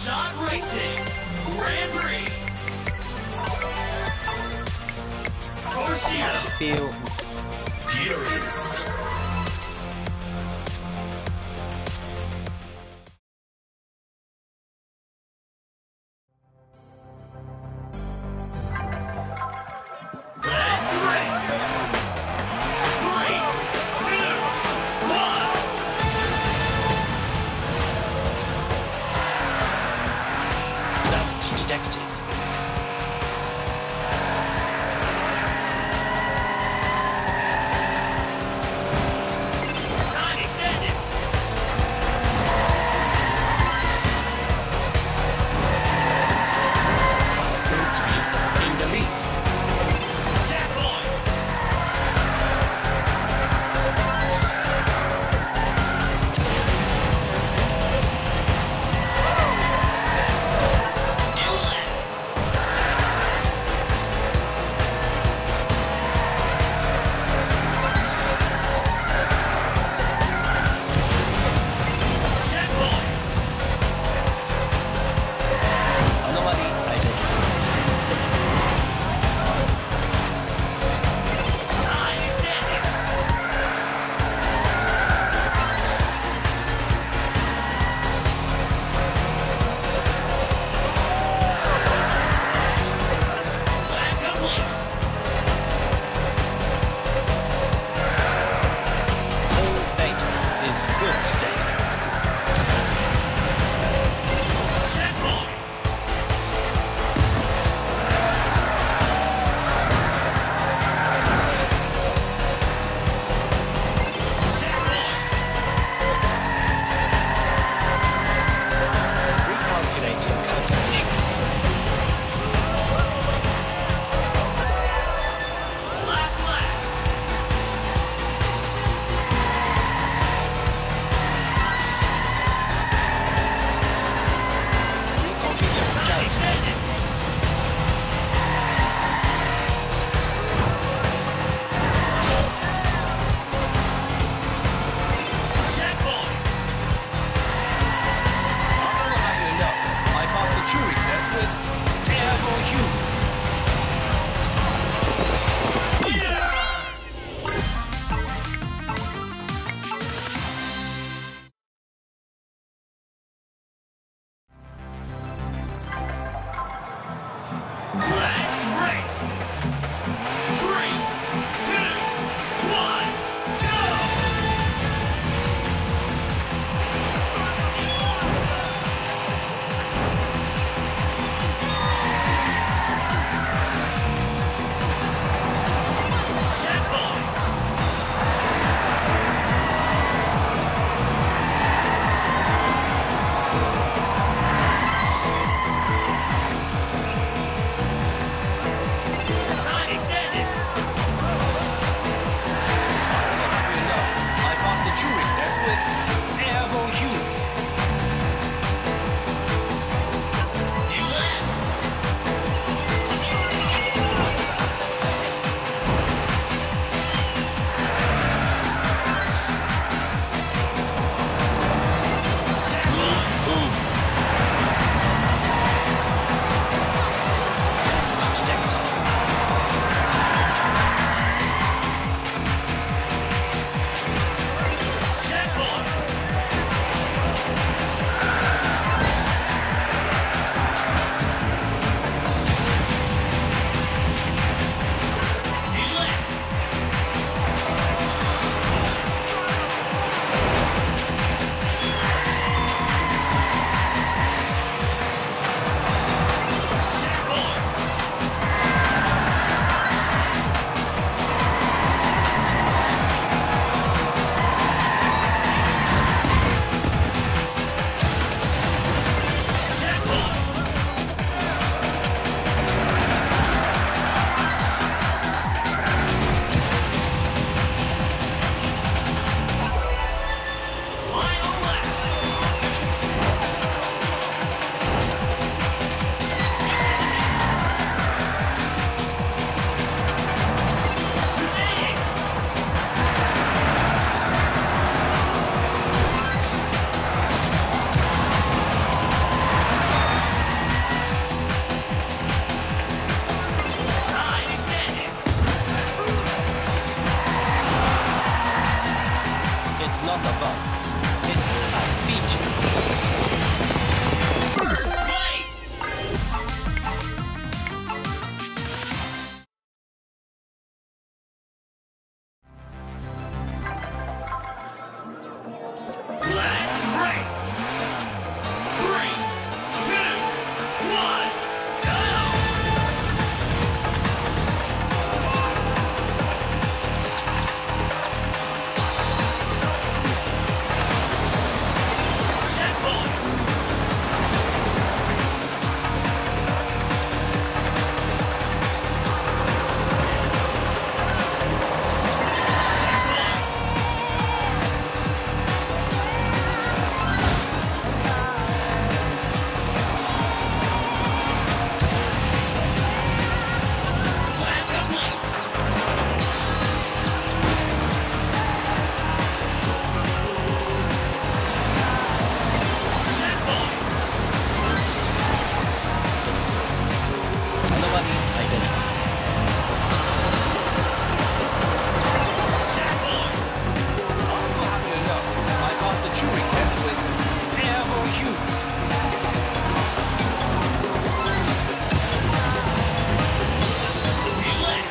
Shot Racing Grand Prix. Corsia. Feel Furious. Let's race. 3, 2, 1. damage detected. bug. It's a feature. Play! Let's race! 3, 2, 1, go! Checkpoint! Checkpoint! Lap complete! Checkpoint! Anomaly identified. Checkpoint! I will have you know, I passed the Turing test with Evo Hughes. Elect!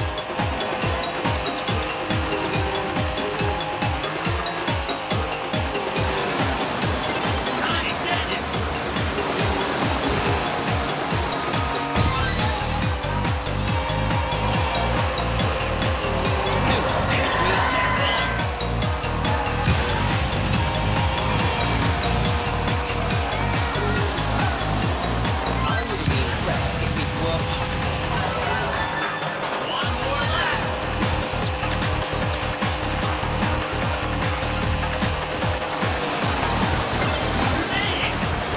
Time extended! Checkpoint! I would be impressed if it were possible. One more lap! Remaining!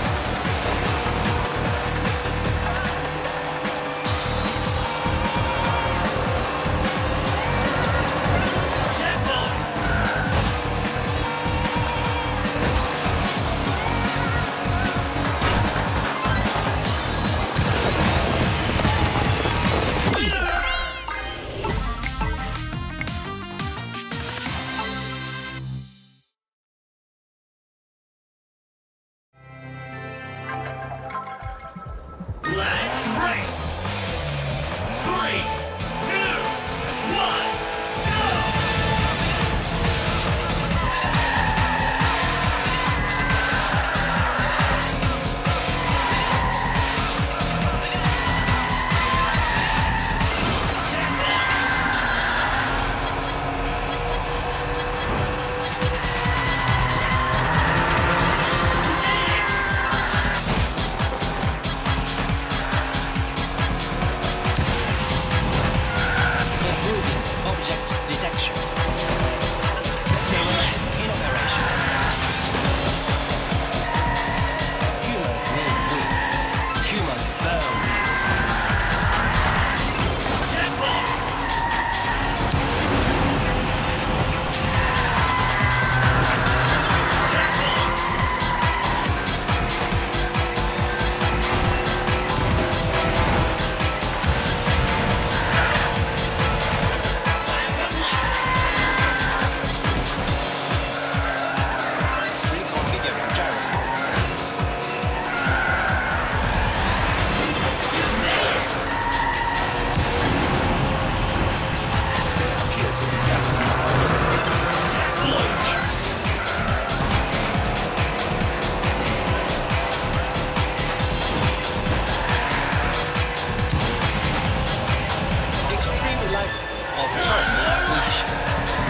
Checkpoint! Winner! Let's race! 3, 2, 1, go! Checkpoint! Improving object detection. Simulation in operation. Humans need wheels. Humans burn wheels. Checkpoint! Checkpoint! Lap complete! Reconfiguring gyroscope. You made it! There appear to be gaps in our Checkpoint! extreme likelihood of trophy acquisition.